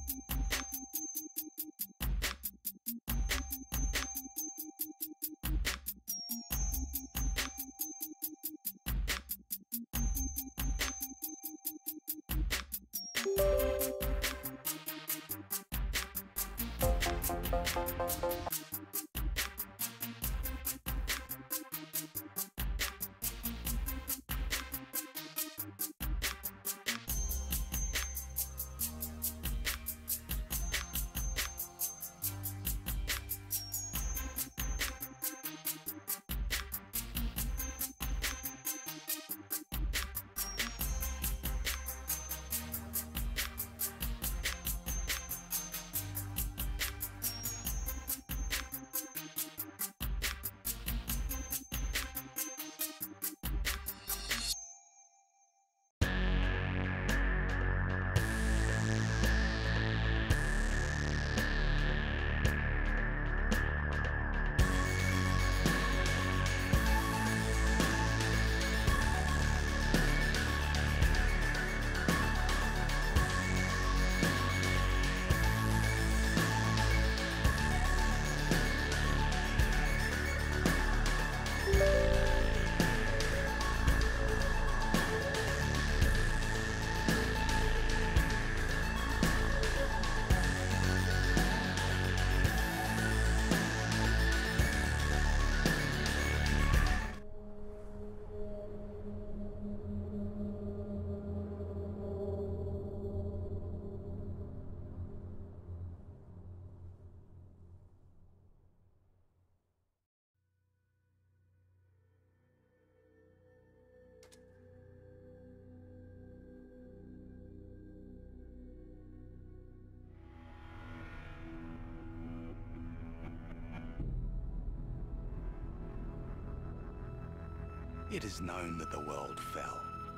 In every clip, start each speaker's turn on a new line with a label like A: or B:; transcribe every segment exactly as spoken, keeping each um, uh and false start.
A: It is known that the world fell,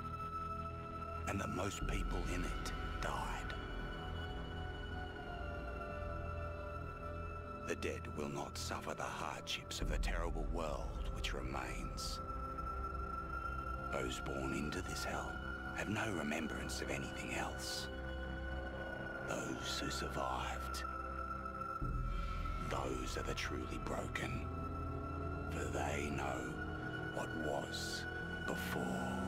A: and that most people in it died. The dead will not suffer the hardships of the terrible world which remains. Those born into this hell have no remembrance of anything else. Those who survived, those are the truly broken, for they know what was before.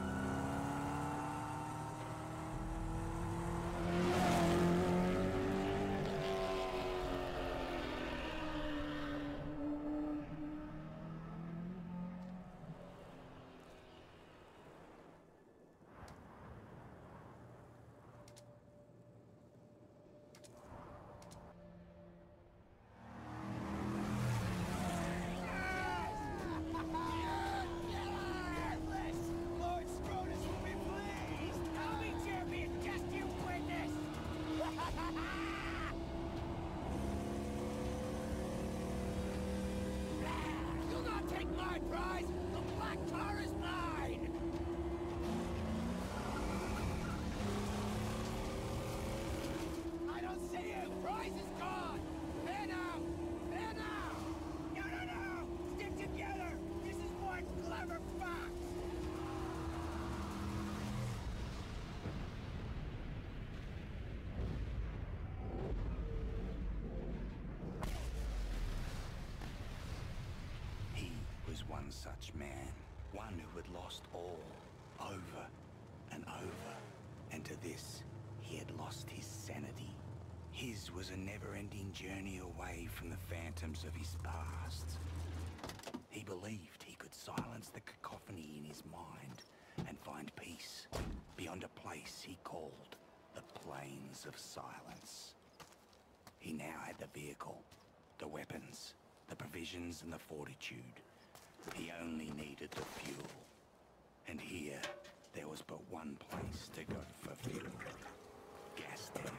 A: One such man, one who had lost all, over and over, and to this he had lost his sanity. His was a never-ending journey away from the phantoms of his past. He believed he could silence the cacophony in his mind and find peace beyond a place he called the Plains of Silence. He now had the vehicle, the weapons, the provisions and the fortitude. He only needed the fuel. And here, there was but one place to go for fuel. Gastown.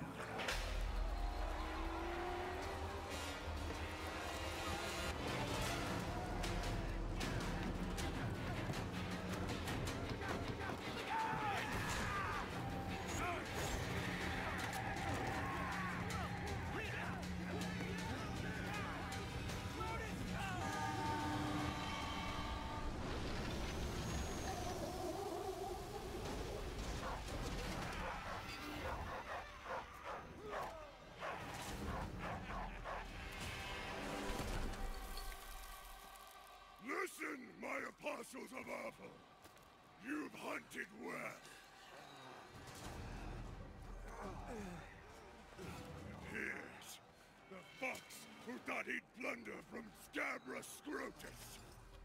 B: thunder from Scabrous Scrotus.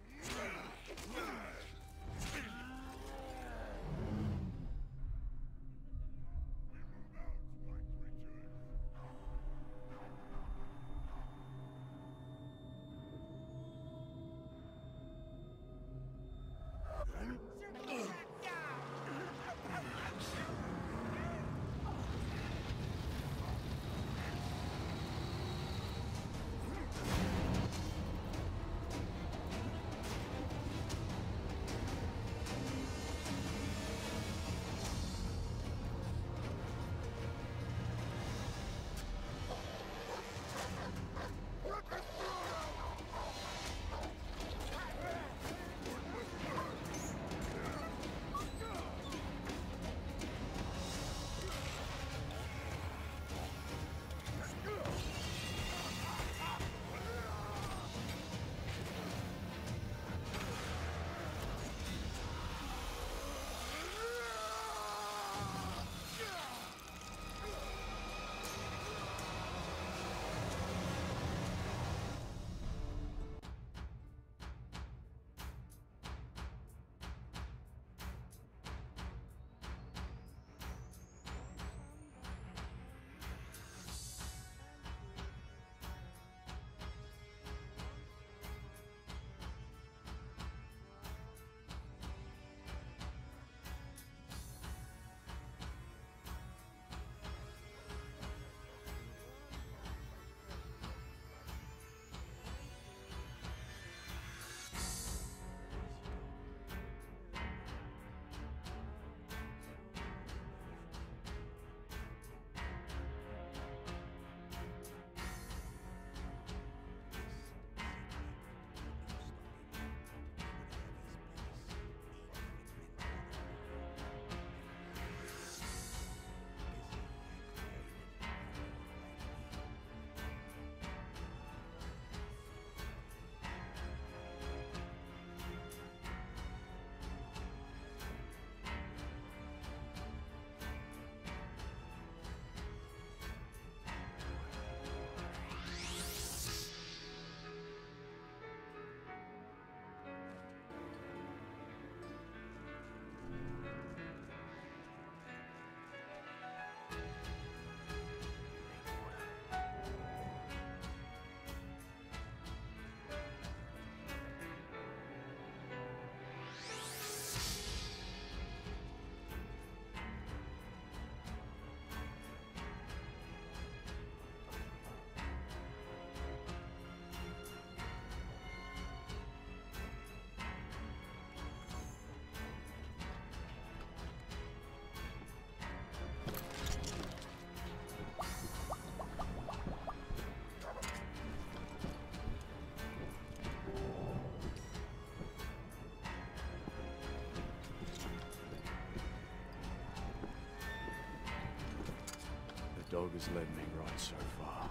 C: The dog has led me right so far.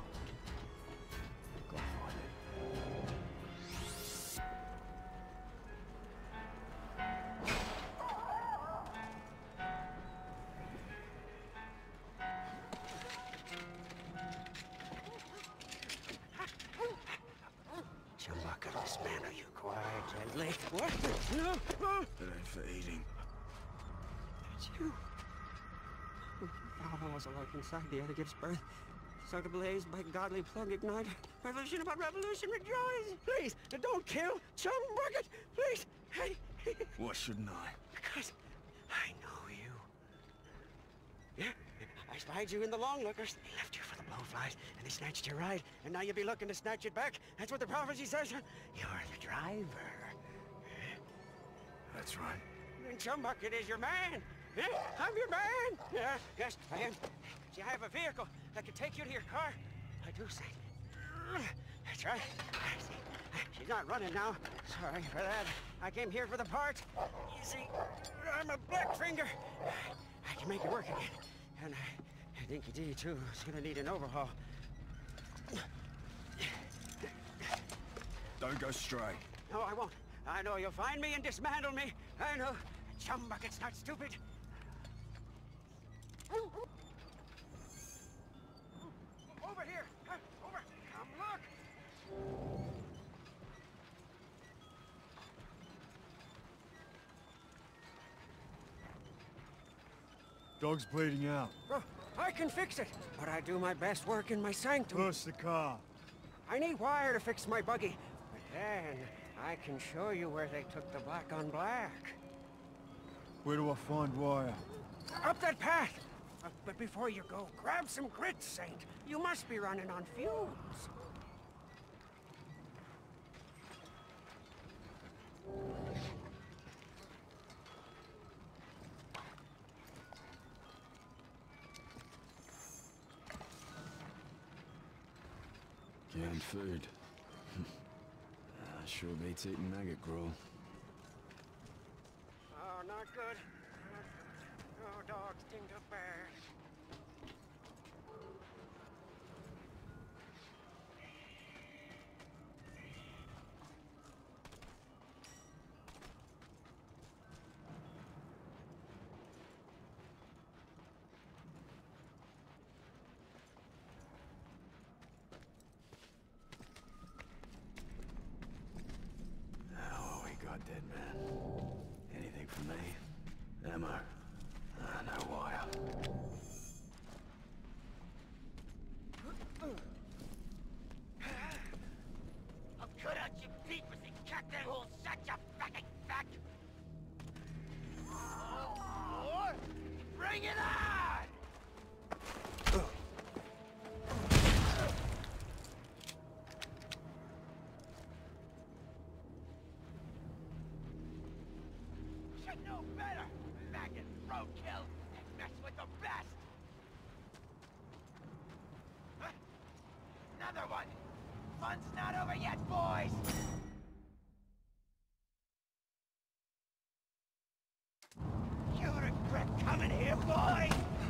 C: Gotta find it.
D: Chumbucket, dismantle you quiet, gently. What? No! Oh.
C: It ain't for eating.
D: It's you. Oh, I was alike inside the other gives birth. Start ablaze by godly plug ignite. Revolution about revolution, rejoice! Please, don't kill Chumbucket! Please! Hey!
C: Why shouldn't I?
D: Because I know you. Yeah, I spied you in the long lookers. They left you for the blowflies, and they snatched your ride, and now you'll be looking to snatch it back. That's what the prophecy says. You're the driver.
C: That's right.
D: And Chumbucket is your man. Yeah, I'm your man. Yeah, yes, I am. See, I have a vehicle that can take you to your car. I do say. That's right. See, she's not running now. Sorry for that. I came here for the parts. You see, I'm a black finger. I can make it work again. And uh, Dinky D, too, is gonna need an overhaul.
C: Don't go stray.
D: No, I won't. I know you'll find me and dismantle me. I know. Chumbucket's not stupid. Over here! Over! Come look!
C: Dog's bleeding out.
D: Oh, I can fix it, but I do my best work in my sanctum.
C: Push the car.
D: I need wire to fix my buggy, but then I can show you where they took the black on black.
C: Where do I find wire?
D: Up that path! Uh, but before you go, grab some grits, Saint. You must be running on fumes.
C: Canned food. uh, sure beats eating maggot gruel.
D: Oh, not good. Not good. Oh, dogs dinged up bears.
C: Dead man. Anything for me? Ammo. Ah, no wire.
E: I'll cut out your peepers and cut that whole shut your fucking back! Or bring it on! Should know better! Maggot roadkill and mess with the best! Huh? Another one! Fun's not over yet, boys! You regret coming here, boy!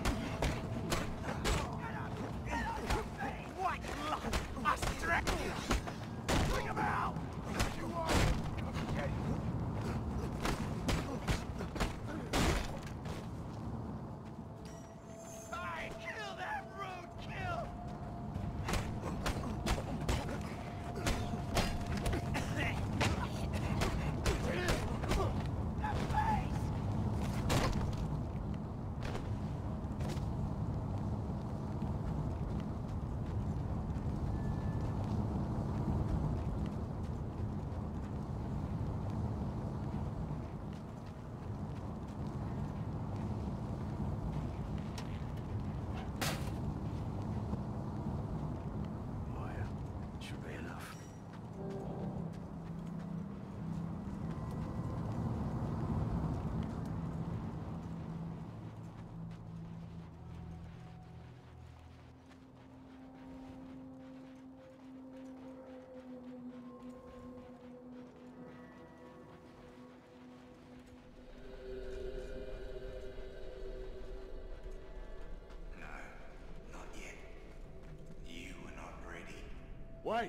E: Get up! Get up your face! What luck! I stretch you! Bring him out! You are! Come get him! I kill that roadkill! That face!
C: Wire. Should be enough.
A: No, not yet. You were not ready.
C: Wait!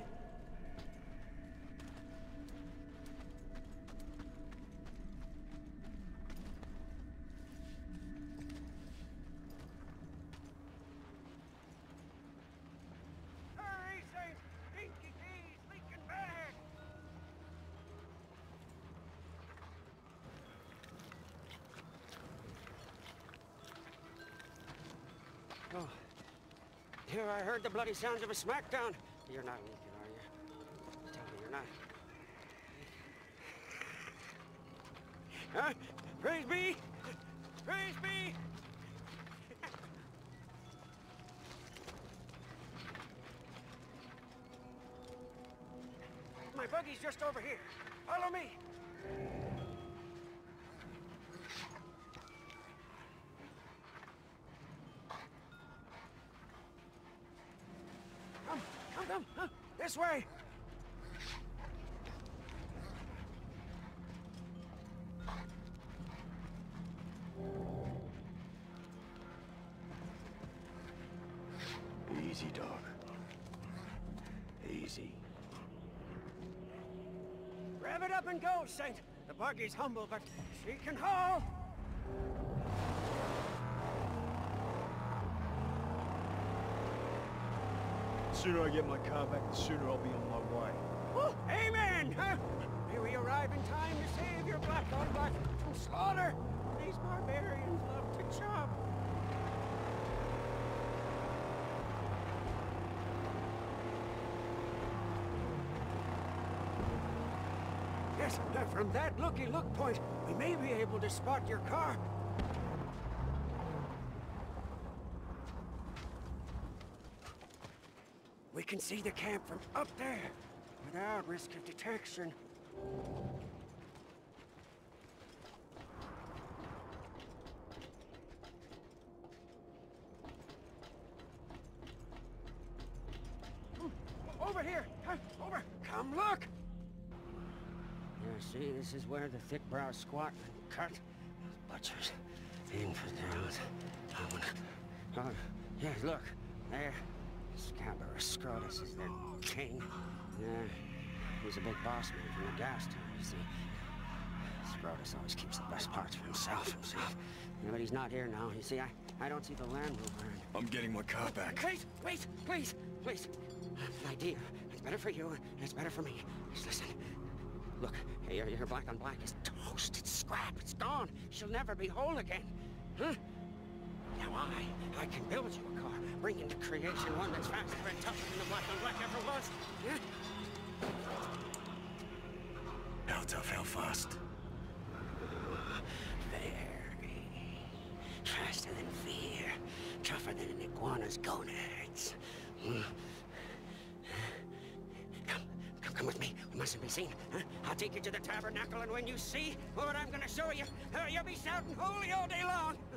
D: Hurry, Saint! Dinky keys, leaking bag! Oh. Here I heard the bloody sounds of a smackdown. You're not leaking, are you? Tell me you're not. Huh? Praise be! Praise be! My buggy's just over here. Follow me. Come, come, come. Huh? This way.
C: Easy, dog. Easy.
D: Rev it up and go, Saint. The buggy's humble, but she can haul.
C: The sooner I get my car back, the sooner I'll be on my way.
D: Oh, amen! Huh? May we arrive in time to save your black on black from slaughter. These barbarians love to chop. Yes, uh, from that looky-look point, we may be able to spot your car. We can see the camp from up there, without risk of detection. Over here! Huh? Over! Come look! Yeah, see, this is where the thick-browed squat cut. Butchers, infidels. I'm gonna... Oh, yeah, look, there. Scabrous Scrotus is their king. Yeah, he's a big boss man from the gas town, you see. Scrotus always keeps the best parts for himself, himself. Yeah, but he's not here now. You see, I, I don't see the Land Rover.
C: I'm getting my car back.
D: Wait, wait, please, please. An idea. It's better for you, and it's better for me. Just listen. Look, your, your black on black is toast. It's scrap. It's gone. She'll never be whole again. Huh? Now I, I can build you a car, bring into creation one that's faster and tougher than the black on black ever was. Yeah?
C: How tough, how fast?
D: Very. Faster than fear. Tougher than an iguana's gonads. Hmm. Come, come, come with me. We mustn't be seen. Huh? I'll take you to the tabernacle, and when you see what I'm gonna show you, uh, you'll be shouting holy all day long.